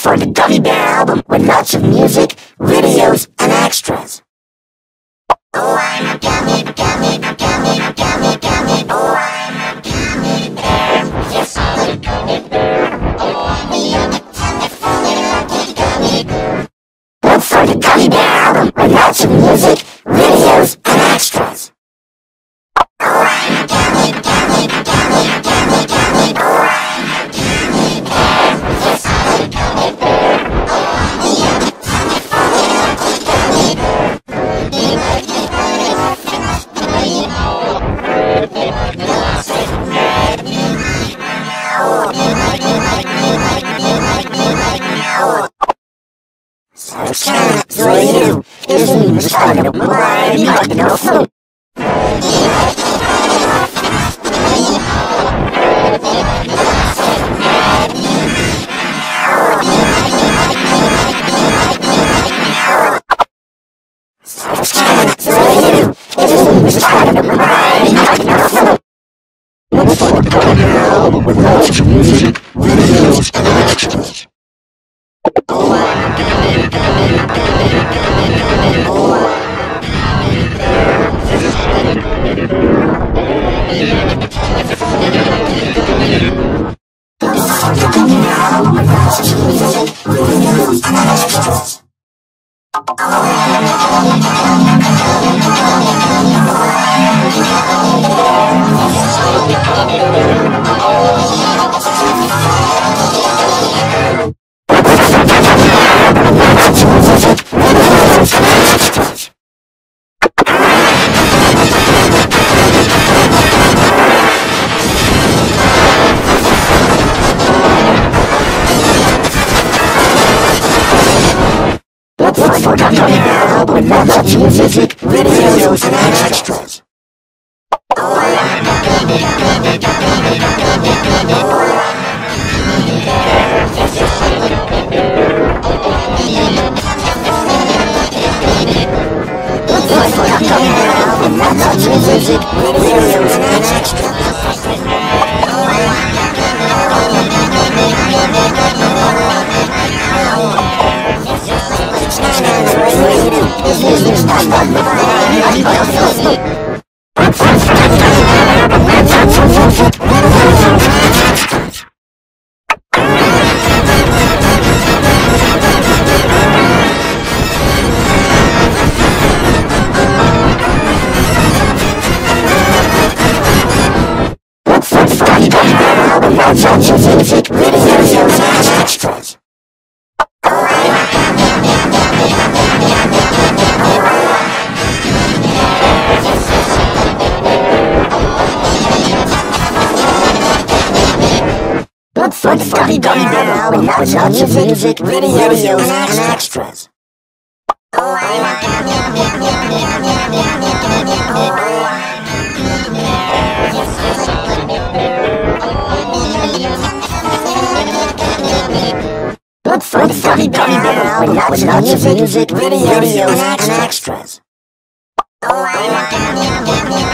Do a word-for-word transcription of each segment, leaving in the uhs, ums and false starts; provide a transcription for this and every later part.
for the Gummy Bear album with lots of music, videos, and extras. Oh, I'm a gummy, gummy, gummy, gummy, gummy. Oh, I'm a gummy bear. Yes, I'm a gummy bear. Oh, I'm a wonderfully lucky gummy bear. Look for the Gummy Bear album with lots of music, videos, and extras. Oh, I'm a gummy, gummy, gummy, gummy, gummy. Oh, I'm a gummy bear. Yes, I'm a gummy bear. Oh, I'm a wonderfully lucky gummy bear. So sad for you, isn't the start of my life, no food. So sad for you, isn't the start of my life, no food. Look for the Gummy Bear album with lots of music, videos, and extras. Oh, I'm a gummy, gummy, gummy, gummy, gummy. Oh, I'm a gummy bear. Yes, I'm a gummy bear. Look for the Gummy Bear album with lots of music, videos, and extras. Oh, I'm a gummy, gummy, gummy, gummy, gummy. Oh, I'm a gummy bear. Yes, I'm a gummy bear. Look for the Gummy Bear album with lots of music, videos, and extras. Oh, I'm a gummy, gummy, gummy, gummy, gummy. Oh, I'm a gummy bear. Yes, I'm a gummy bear. Look for the Gummy Bear album with lots of music, videos, and extras. Oh, I'm a lots of music, videos, and extras. Look for the Gummy Bear album with lots of music, videos, and extras. Oh, I'm a Look for the Gummy Bear album with lots of music, videos, and extras. Oh, I'm a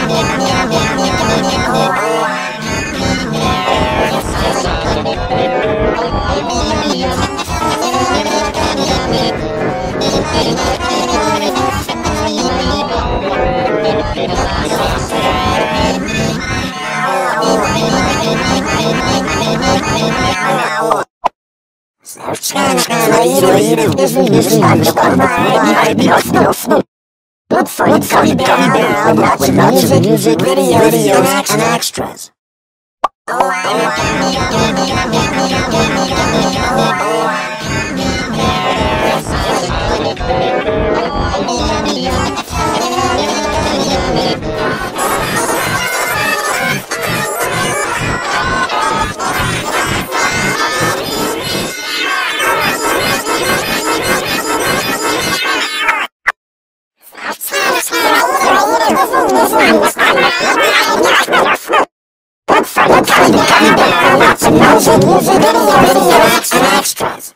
So sad for you, isn't the start of my life, no food. Look for the Gummy Bear album with lots of music, videos, and extras. Oh, I'm a gummy, gummy, gummy, gummy, gummy, gummy. Oh, I'm a gummy bear. Yes, I'm a gummy bear. Oh, I'm a gummy, gummy, gummy, gummy. Look for the Gummy Bear, lots of music, music, videos, and extras.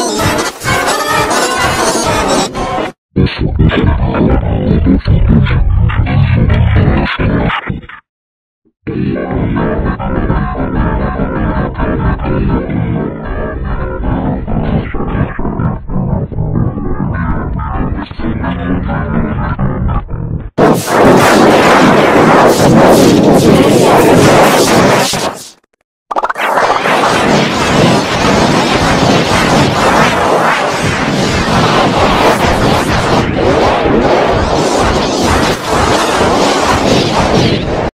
This one is